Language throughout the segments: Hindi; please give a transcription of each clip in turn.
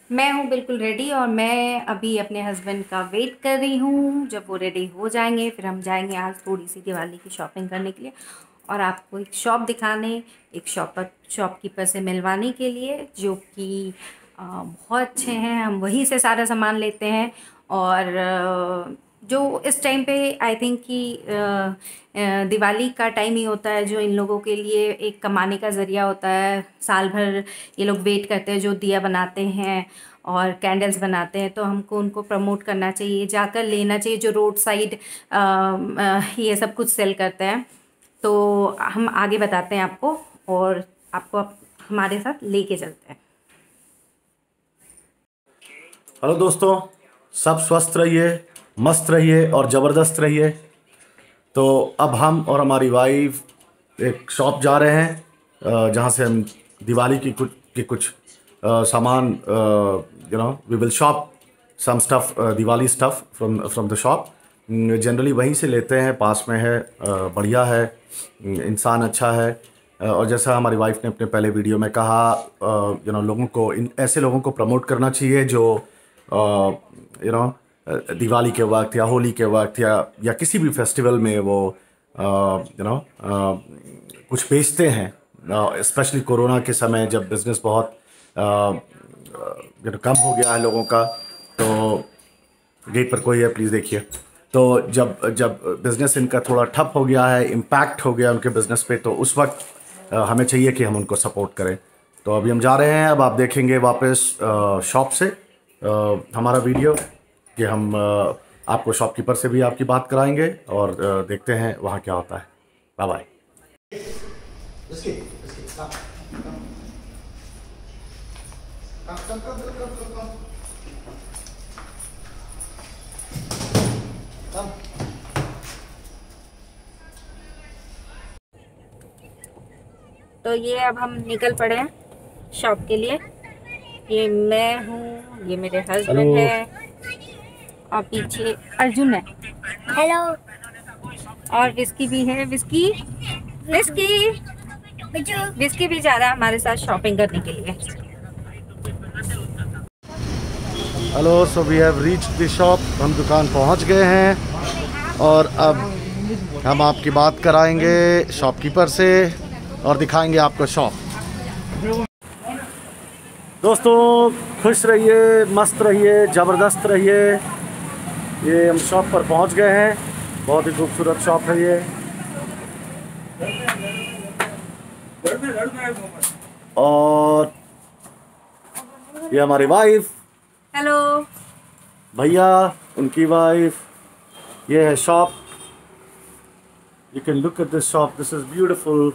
मैं हूँ बिल्कुल रेडी और मैं अभी अपने हस्बैंड का वेट कर रही हूँ। जब वो रेडी हो जाएंगे फिर हम जाएंगे आज थोड़ी सी दिवाली की शॉपिंग करने के लिए और आपको एक शॉप दिखाने, एक शॉपकीपर से मिलवाने के लिए, जो कि बहुत अच्छे हैं। हम वहीं से सारा सामान लेते हैं और जो इस टाइम पे आई थिंक कि दिवाली का टाइम ही होता है जो इन लोगों के लिए एक कमाने का ज़रिया होता है। साल भर ये लोग वेट करते हैं, जो दिया बनाते हैं और कैंडल्स बनाते हैं, तो हमको उनको प्रमोट करना चाहिए, जाकर लेना चाहिए, जो रोड साइड ये सब कुछ सेल करते हैं। तो हम आगे बताते हैं आपको और आपको हमारे साथ लेके चलते हैं। हेलो दोस्तों, सब स्वस्थ रहिए, मस्त रहिए और ज़बरदस्त रहिए। तो अब हम और हमारी वाइफ एक शॉप जा रहे हैं जहाँ से हम दिवाली की कुछ सामान we will shop some stuff, Diwali stuff from the shop. Generally वहीं से लेते हैं, पास में है, बढ़िया है, इंसान अच्छा है। और जैसा हमारी वाइफ ने अपने पहले वीडियो में कहा, लोगों को, ऐसे लोगों को प्रमोट करना चाहिए जो दिवाली के वक्त या होली के वक्त या किसी भी फेस्टिवल में वो कुछ बेचते हैं। स्पेशली कोरोना के समय जब बिज़नेस बहुत कम हो गया है लोगों का। तो गेट पर कोई है, प्लीज़ देखिए। तो जब बिज़नेस इनका थोड़ा ठप हो गया है, इम्पैक्ट हो गया उनके बिज़नेस पे, तो उस वक्त हमें चाहिए कि हम उनको सपोर्ट करें। तो अभी हम जा रहे हैं, अब आप देखेंगे वापस शॉप से हमारा वीडियो कि हम आपको शॉपकीपर से भी आपकी बात कराएंगे और देखते हैं वहाँ क्या होता है। Bye bye. तो ये अब हम निकल पड़े हैं शॉप के लिए। ये मैं हूँ, ये मेरे हस्बैंड है और पीछे अर्जुन है। हेलो। और विस्की भी है। विस्की भी जा रहा है हमारे साथ शॉपिंग करने के लिए। Hello, so we have reached the shop. हम दुकान पहुंच गए हैं और अब हम आपकी बात कराएंगे शॉपकीपर से और दिखाएंगे आपको शॉप। दोस्तों, खुश रहिए, मस्त रहिए, ज़बरदस्त रहिए। ये हम शॉप पर पहुंच गए हैं। बहुत ही खूबसूरत शॉप है ये। और ये हमारी वाइफ, हेलो। भैया, उनकी वाइफ। ये है shop. You can look at this shop, this is beautiful.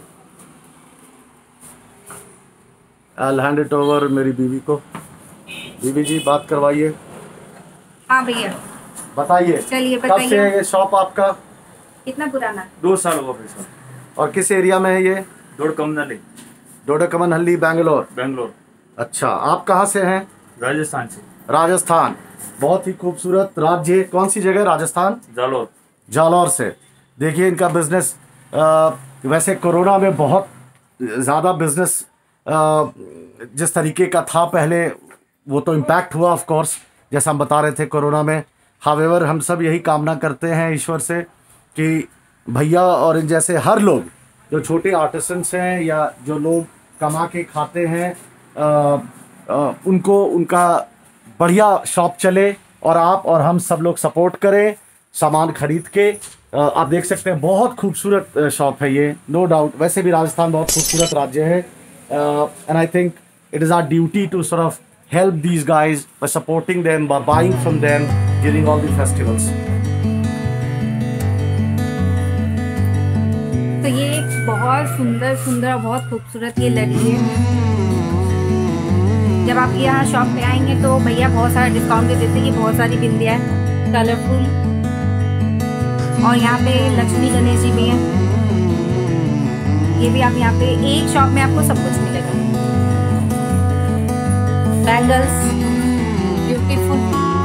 I'll hand it over मेरी बीवी को। बीवी जी, बात करवाइए। हाँ भैया, बताइए, चलिए कब से है ये शॉप आपका? कितना पुराना? 2 साल हो गए सर। और किस एरिया में है ये? डोडकमनहल्ली, बेंगलोर। बेंगलोर। अच्छा, आप कहाँ से हैं? राजस्थान से। राजस्थान। बहुत ही खूबसूरत राज्य। कौन सी जगह? राजस्थान, जालोर। जालौर से। देखिए इनका बिजनेस, वैसे कोरोना में बहुत ज़्यादा बिजनेस जिस तरीके का था पहले, वो तो इम्पैक्ट हुआ ऑफ कोर्स, जैसा हम बता रहे थे कोरोना में। हावेवर हम सब यही कामना करते हैं ईश्वर से कि भैया और इन जैसे हर लोग जो छोटे आर्टिसंस हैं या जो लोग कमा के खाते हैं, उनको उनका बढ़िया शॉप चले और आप और हम सब लोग सपोर्ट करें सामान खरीद के। आप देख सकते हैं बहुत खूबसूरत शॉप है ये, नो डाउट। वैसे भी राजस्थान बहुत खूबसूरत राज्य है। And I think it is our duty to sort of help these guys by supporting them, by buying from them during all the festivals. तो ये बहुत सुंदर बहुत खूबसूरत ये लड़ी है। जब आप यहाँ शॉप पे आएंगे तो भैया बहुत सारा डिस्काउंट भी देते हैं। ये बहुत सारी बिंदियाँ हैं, कलरफुल। और यहाँ पे लक्ष्मी गणेश जी भी हैं। ये भी आप यहाँ पे एक शॉप में आपको सब कुछ मिलेगा। Bangles beautiful.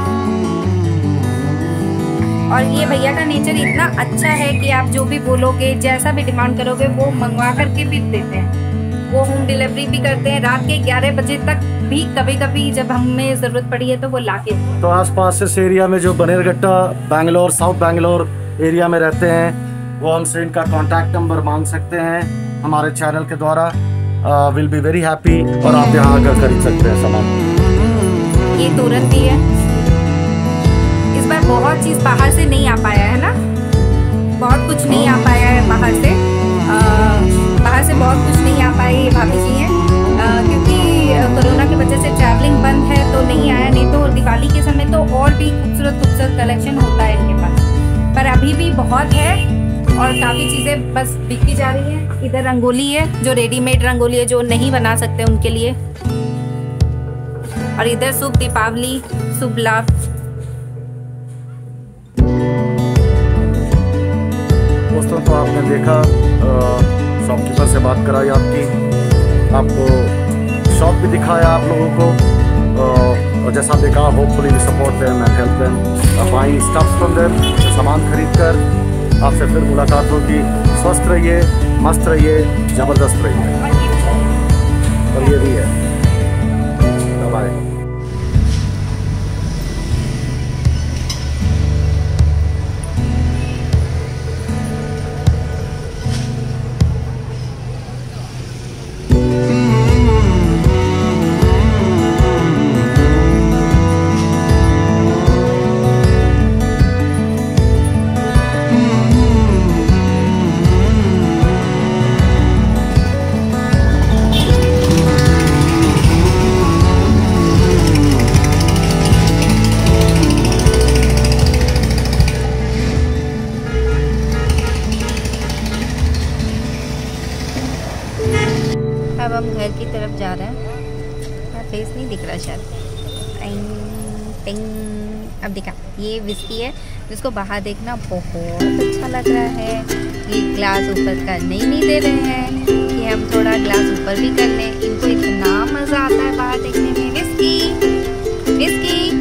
और ये भैया का नेचर इतना अच्छा है कि आप जो भी बोलोगे, जैसा भी डिमांड करोगे, वो मंगवा करके भी देते हैं। वो होम डिलीवरी भी करते हैं। रात के 11 बजे तक भी कभी कभी जब हमें ज़रूरत पड़ी है तो वो लाके। तो आसपास इस एरिया में जो बनेरघट्टा, बैंगलोर, साउथ बैंगलोर एरिया में रहते हैं, वो हमसे इनका कॉन्टैक्ट नंबर मांग सकते हैं हमारे चैनल के द्वारा। विल बी वेरी हैप्पी, और आप यहाँ आकर खरीद सकते हैं सामान। ये तुरंत भी है। इस बार बहुत चीज़ बाहर से नहीं आ पाया है ना, बहुत कुछ नहीं आ पाया है बाहर से। बाहर से बहुत कुछ नहीं आ पाई भाभी जी हैं, क्योंकि कोरोना की वजह से ट्रैवलिंग बंद है तो नहीं आया। नहीं तो दिवाली के समय तो और भी खूबसूरत खूबसूरत कलेक्शन होता है इनके पास, पर अभी भी बहुत है और काफ़ी चीज़ें बस बिकती जा रही हैं। इधर रंगोली है, जो रेडीमेड रंगोली है, जो नहीं बना सकते उनके लिए। और इधर शुभ दीपावली, शुभ लाभ। दोस्तों, तो आपने देखा, शॉपकीपर से बात कराई आपकी, आपको शॉप भी दिखाया आप लोगों को, और जैसा देखा, hopefully we support them and help them buying stuff from them. सामान खरीद कर आपसे फिर मुलाकात होगी। स्वस्थ रहिए, मस्त रहिए, ज़बरदस्त रहिए। और ये भी है। बाय। अब हम घर की तरफ जा रहे हैं। मेरा फेस नहीं दिख रहा शायद। टिंग टिंग, अब दिखा। ये विस्की है जिसको बाहर देखना बहुत अच्छा लग रहा है। ये ग्लास ऊपर करने ही नहीं दे रहे हैं कि हम थोड़ा ग्लास ऊपर भी कर लें। इनको इतना मज़ा आता है बाहर देखने में। विस्की विस्की,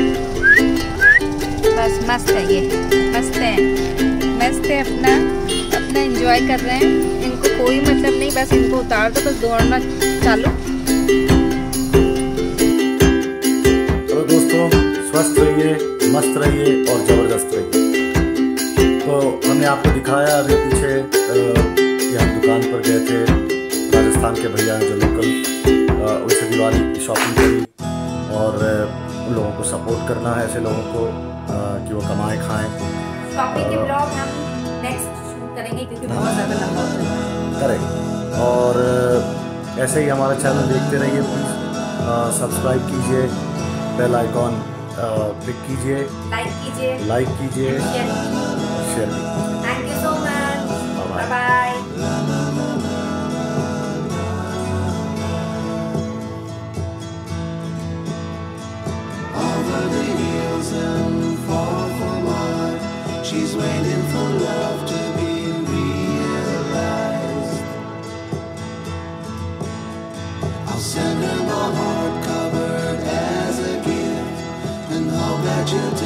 बस मस्त है, ये मस्त है, मस्त है। अपना एंजॉय कर रहे हैं। इनको कोई मतलब नहीं, बस इनको उतार दो, बस दौड़ना चालू। चलो दोस्तों, स्वस्थ रहिए, मस्त रहिए और ज़बरदस्त रहिए। तो हमने आपको दिखाया अभी पीछे कि हम दुकान पर गए थे। राजस्थान के भैया हैं जो लोकल, उनसे दिवाली की शॉपिंग करी, और उन लोगों को सपोर्ट करना है, ऐसे लोगों को कि वो कमाएं खाएं। शॉपिंग के ब्लॉग हम नेक्स्ट शूट करेंगे क्योंकि बहुत ज़्यादा लंबा हो रहा है। करेक्ट। और ऐसे ही हमारा चैनल देखते रहिए। प्लीज़ सब्सक्राइब कीजिए, बेल आइकॉन क्लिक कीजिए, लाइक कीजिए, शेयर कीजिए। Thank you so much. Bye bye. She's waiting for love to be realized. I'll send her my heart covered as a gift, and hope that you'll